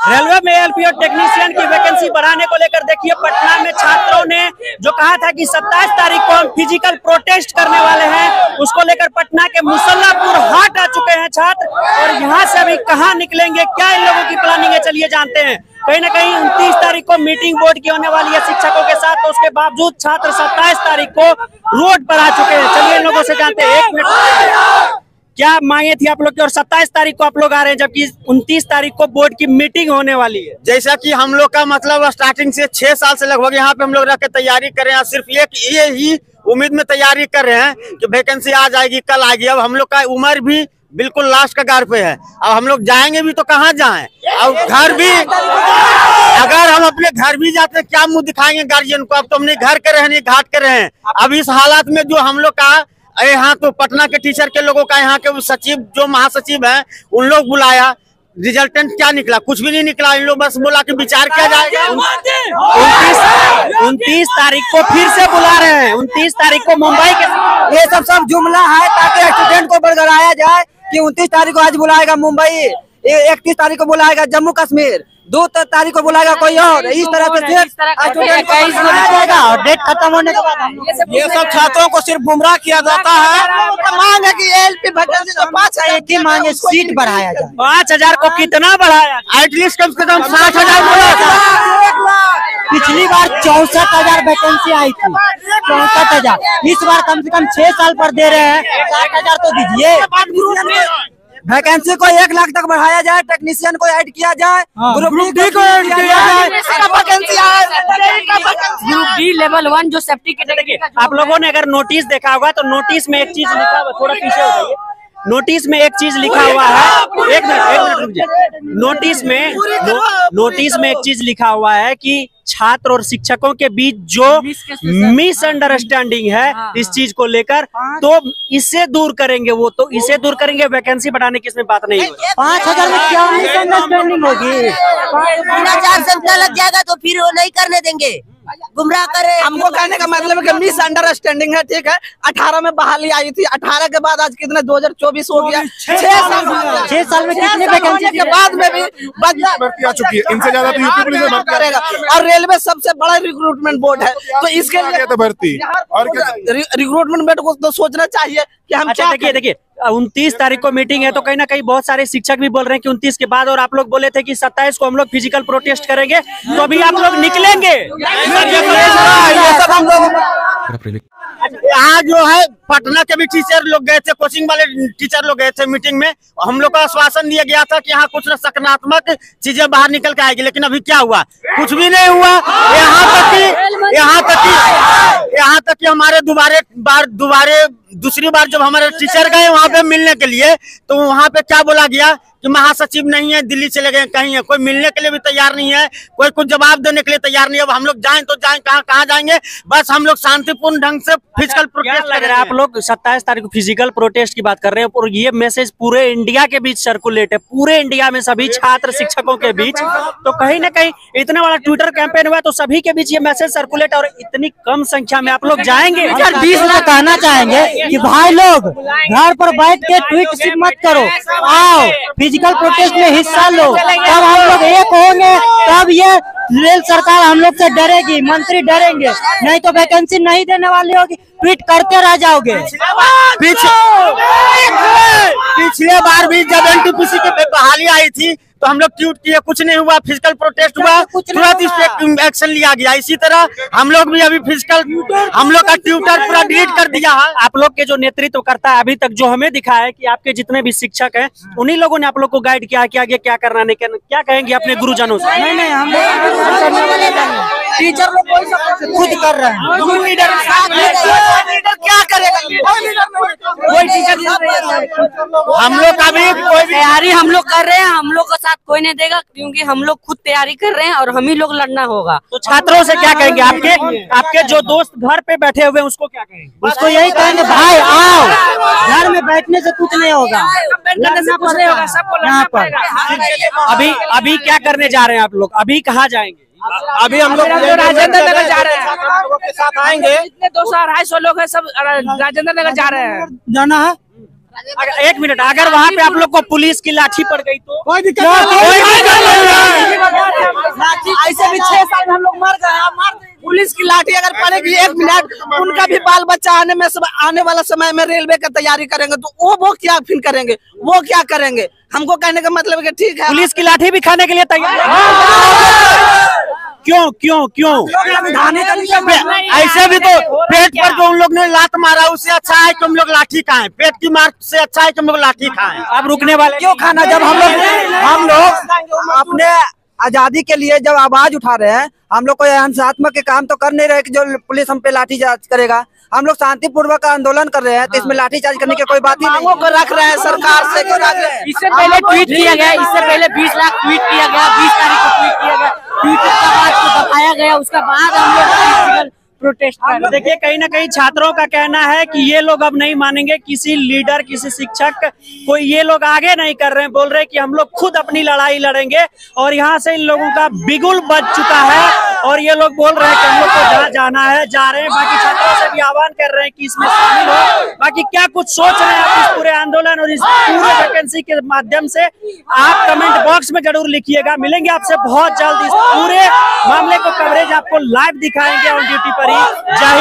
Railway में LP और technician की वैकेंसी बढ़ाने को लेकर देखिए पटना में छात्रों ने जो कहा था कि 27 तारीख को हम फिजिकल प्रोटेस्ट करने वाले हैं, उसको लेकर पटना के मुसल्लापुर हाट आ चुके हैं छात्र। और यहाँ से अभी कहाँ निकलेंगे, क्या इन लोगों की प्लानिंग है, चलिए जानते हैं। कहीं ना कहीं 29 तारीख को मीटिंग बोर्ड की होने वाली है शिक्षकों के साथ, तो उसके बावजूद छात्र 27 तारीख को रोड पर आ चुके हैं। चलिए इन लोगों से जानते हैं। 1 मिनट, क्या मांगे थी आप लोग की और 27 तारीख को आप लोग आ रहे हैं, जबकि 29 तारीख को बोर्ड की मीटिंग होने वाली है? जैसा कि हम लोग का मतलब स्टार्टिंग से 6 साल से लगभग यहाँ पे हम लोग रह के तैयारी कर रहे हैं। सिर्फ ये ही उम्मीद में तैयारी कर रहे हैं कि वैकेंसी आ जाएगी, कल आएगी। अब हम लोग का उम्र भी बिल्कुल लास्ट कगार पे है। अब हम लोग जाएंगे भी तो कहाँ जाएं, और घर भी, अगर हम अपने घर भी जाते हैं क्या मुंह दिखाएंगे गार्जियन को। अब तो हमने घर के रहे नहीं घाट के रहे हैं। अब इस हालात में जो हम लोग का यहाँ तो पटना के टीचर के लोगों का, यहाँ के सचिव जो महासचिव है उन लोग बुलाया, रिजल्टेंट क्या निकला? कुछ भी नहीं निकला। इन लोग बस बोला कि विचार किया जाएगा। 29 तारीख को फिर से बुला रहे हैं। 29 तारीख को मुंबई के, ये सब जुमला है ताकि स्टूडेंट को बरगलाया जाए कि 29 तारीख को आज बुलाएगा मुंबई, 31 तारीख को बुलाएगा जम्मू कश्मीर, 2 तारीख को बुलाएगा कोई और। इस तरह से स्टूडेंट का और डेट खत्म होने के बाद ये सब छात्रों को सिर्फ गुमराह किया जाता है। मांग है कि एलपी वैकेंसी तो 5,000 की मांगे, सीट बढ़ाया जाए। 5,000 को कितना बढ़ाया? एटलीस्ट कम से कम 60,000 बोला था। पिछली बार 64,000 वैकेंसी आई थी, 64,000। इस बार कम से कम 6 साल पर दे रहे हैं, 60,000 तो दीजिए। वैकेंसी को 1 लाख तक बढ़ाया जाए, टेक्नीशियन को ऐड किया जाए, ग्रुप डी को ऐड किया जाए। ग्रुप डी लेवल 1 जो सेफ्टी के, देखिए आप लोगों ने अगर नोटिस देखा होगा तो नोटिस में एक चीज लिखा हुआ, थोड़ा पीछे हो जाइए। नोटिस में एक चीज लिखा हुआ है, एक मिनट रुक जाइए। नोटिस में एक चीज लिखा हुआ है कि छात्र और शिक्षकों के बीच जो मिसअंडरस्टैंडिंग है इस चीज को लेकर, तो इससे दूर करेंगे। वो तो इसे दूर करेंगे, वैकेंसी बढ़ाने की इसमें बात नहीं होगी। 5,000 में क्या मिसअंडरस्टैंडिंग होगी? लग जाएगा तो फिर वो नहीं करने देंगे, गुमराह करे। हमको कहने का मतलब है कि मिसअंडरस्टैंडिंग है, ठीक है। 18 में बहाली आई थी, 18 के बाद आज कितने 2024 हो गया। 6 साल में कितने वैकेंसी के बाद में भी भर्ती आ चुकी है, इनसे ज्यादा तो यूपी पुलिस में भर्ती करेगा। और रेलवे सबसे बड़ा रिक्रूटमेंट बोर्ड है, तो इसके लिए तो भर्ती और रिक्रूटमेंट बोर्ड को तो सोचना चाहिए कि हम। अच्छा देखिए 29 तारीख को मीटिंग है, तो कहीं ना कहीं बहुत सारे शिक्षक भी बोल रहे हैं कि 29 के बाद, और आप लोग बोले थे कि 27 को हम लोग फिजिकल प्रोटेस्ट करेंगे, तो अभी आप लोग निकलेंगे? यहाँ जो है पटना के भी टीचर लोग गए थे, कोचिंग वाले टीचर लोग गए थे मीटिंग में। हम लोग को आश्वासन दिया गया था कि यहाँ कुछ सकारात्मक चीजें बाहर निकल के आएगी, लेकिन अभी क्या हुआ? कुछ भी नहीं हुआ। यहाँ तक कि हमारे दूसरी बार जब हमारे टीचर गए वहाँ पे मिलने के लिए, तो वहाँ पे क्या बोला गया कि महासचिव नहीं है, दिल्ली चले गए, कहीं है। कोई मिलने के लिए भी तैयार नहीं है, कोई कुछ जवाब देने के लिए तैयार नहीं है। अब हम लोग जाएं तो जाएं, कहाँ जाएंगे? बस हम लोग शांतिपूर्ण ढंग से फिजिकल प्रोटेस्ट लग रहा है। आप लोग 27 तारीख को फिजिकल प्रोटेस्ट की बात कर रहे हैं, और ये मैसेज पूरे इंडिया के बीच सर्कुलेट है, पूरे इंडिया में सभी छात्र शिक्षकों के बीच। तो कहीं ना कहीं इतना बड़ा ट्विटर कैंपेन हुआ, तो सभी के बीच ये मैसेज सर्कुलेट, और इतनी कम संख्या में आप लोग जाएंगे। 20 लाख कहना चाहेंगे कि भाई लोग घर पर बैठ के ट्वीट सिर्फ मत करो, आओ फिजिकल प्रोटेस्ट में हिस्सा लो। तब हम लोग एक होंगे, तब ये रेल सरकार हम लोग से डरेगी, मंत्री डरेंगे, नहीं तो वैकेंसी नहीं देने वाली होगी। ट्वीट करते रह जाओगे। पिछले बार भी जब एनटीपीसी की बहाली आई थी तो हम लोग ट्वीट किए, कुछ नहीं हुआ, फिजिकल प्रोटेस्ट हुआ, तुरंत इस पे एक्शन लिया गया। इसी तरह हम लोग भी अभी हम लोग का ट्विटर पूरा डिलीट कर दिया है। आप लोग के जो नेतृत्व करता है अभी तक, जो हमें दिखा है कि आपके जितने भी शिक्षक हैं उन्हीं लोगों ने आप लोग को गाइड किया कि आगे क्या करना नहीं करना। क्या कहेंगे अपने गुरुजनों से? नहीं हम टीचर लोग खुद कर रहे हैं। क्या करेगा? हम लोग का भी कोई तैयारी हम लोग कर रहे हैं, हम लोग का साथ कोई नहीं देगा, क्योंकि हम लोग खुद तैयारी कर रहे हैं और हम ही लोग लड़ना होगा। तो छात्रों से क्या कहेंगे? आपके जो दोस्त घर पे बैठे हुए हैं उसको क्या कहेंगे? उसको यही कहेंगे भाई आओ, घर में बैठने से कुछ नहीं होगा, लड़ना पड़ेगा यहाँ पर। अभी क्या करने जा रहे हैं आप लोग? अभी कहाँ जाएंगे? अभी हम लोग राजेंद्र नगर जा रहे हैं, के साथ आएंगे। इतने 200-250 लोग हैं, सब राजेंद्र नगर जा रहे हैं। जाना है। एक मिनट, अगर वहाँ पे आप लोग को पुलिस की लाठी पड़ गई तो कोई दिक्कत नहीं। पाने की 1 मिनट उनका भी बाल बच्चा आने वाला समय में रेलवे का तैयारी करेंगे तो वो क्या फिर करेंगे, वो क्या करेंगे? हमको कहने का मतलब है कि ठीक है पुलिस की लाठी भी खाने के लिए तैयार। क्यों क्यों क्यों? ऐसे भी तो पेट पर जो उन लोग ने लात मारा उससे अच्छा है कि हम लोग लाठी खाएं। पेट की मार से अच्छा है कि हम लोग लाठी खाएं। अब रुकने वाले क्यों खाना? जब हम लोग अपने आजादी के लिए जब आवाज उठा रहे हैं, हम लोग कोई हिंसात्मक के काम तो कर नहीं रहे कि जो पुलिस हम पे लाठीचार्ज करेगा। हम लोग शांतिपूर्वक आंदोलन कर रहे हैं तो इसमें लाठीचार्ज करने की कोई बात ही नहीं। को रख रहे हैं सरकार से क्यों रख रहे हैं? इससे पहले ट्वीट किया गया, इससे पहले 20 लाख ट्वीट किया गया, 20 तारीख को ट्वीट किया गया, ट्वीट का बाद को दबाया गया, उसका बाद हम लोग प्रोटेस्ट कर। देखिए कहीं ना कहीं छात्रों का कहना है कि ये लोग अब नहीं मानेंगे, किसी लीडर किसी शिक्षक कोई ये लोग आगे नहीं कर रहे हैं, बोल रहे हैं कि हम लोग खुद अपनी लड़ाई लड़ेंगे। और यहाँ से इन लोगों का बिगुल बज चुका है और ये लोग बोल रहे हैं कि हम लोग को जहाँ जाना है जा रहे हैं। बाकी छात्रों से भी आह्वान कर रहे हैं कि इसमें शामिल हो। बाकी क्या कुछ सोच रहे हैं आप इस पूरे आंदोलन और इस पूरे वैकेंसी के माध्यम से आप कमेंट बॉक्स में जरूर लिखिएगा। मिलेंगे आपसे बहुत जल्द, इस पूरे मामले को कवरेज आपको लाइव दिखाएंगे ऑन ड्यूटी पर ही। जय हिंद।